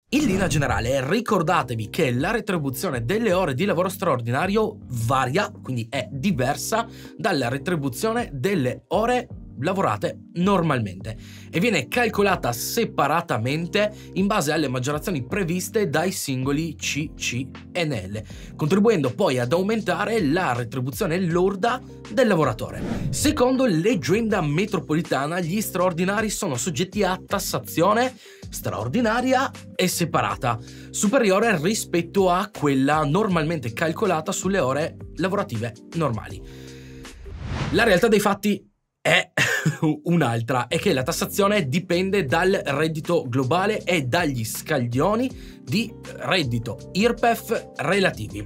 In linea generale, ricordatevi che la retribuzione delle ore di lavoro straordinario varia, quindi è diversa dalla retribuzione delle ore lavorate normalmente e viene calcolata separatamente in base alle maggiorazioni previste dai singoli CCNL, contribuendo poi ad aumentare la retribuzione lorda del lavoratore. Secondo l'agenda metropolitana, gli straordinari sono soggetti a tassazione straordinaria e separata, superiore rispetto a quella normalmente calcolata sulle ore lavorative normali. La realtà dei fatti è un'altra, è che la tassazione dipende dal reddito globale e dagli scaglioni di reddito IRPEF relativi.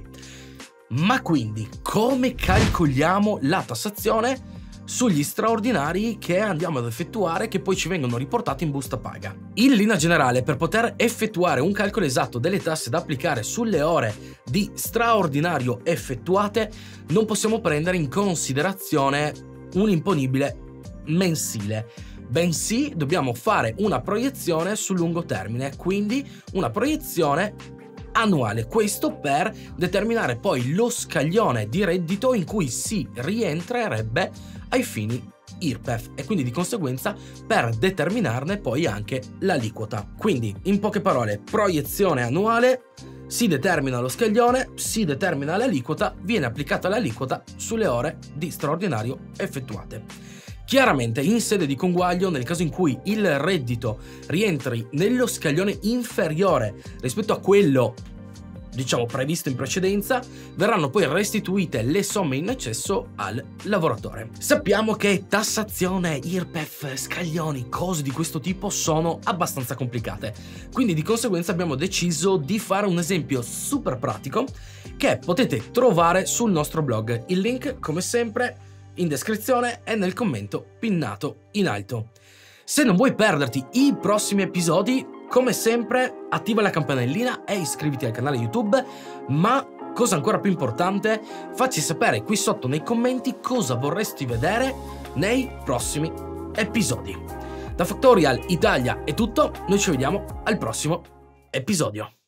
Ma quindi come calcoliamo la tassazione sugli straordinari che andiamo ad effettuare, che poi ci vengono riportati in busta paga? In linea generale, per poter effettuare un calcolo esatto delle tasse da applicare sulle ore di straordinario effettuate, non possiamo prendere in considerazione un imponibile mensile, bensì dobbiamo fare una proiezione sul lungo termine, quindi una proiezione annuale, questo per determinare poi lo scaglione di reddito in cui si rientrerebbe ai fini IRPEF e quindi di conseguenza per determinarne poi anche l'aliquota. Quindi, in poche parole, proiezione annuale, si determina lo scaglione, si determina l'aliquota, viene applicata l'aliquota sulle ore di straordinario effettuate. Chiaramente in sede di conguaglio, nel caso in cui il reddito rientri nello scaglione inferiore rispetto a quello previsto in precedenza, verranno poi restituite le somme in eccesso al lavoratore. Sappiamo che tassazione, IRPEF, scaglioni, cose di questo tipo sono abbastanza complicate, quindi di conseguenza abbiamo deciso di fare un esempio super pratico che potete trovare sul nostro blog. Il link, come sempre, in descrizione e nel commento pinnato in alto. Se non vuoi perderti i prossimi episodi, come sempre, attiva la campanellina e iscriviti al canale YouTube, ma cosa ancora più importante, facci sapere qui sotto nei commenti cosa vorresti vedere nei prossimi episodi. Da Factorial Italia è tutto, noi ci vediamo al prossimo episodio.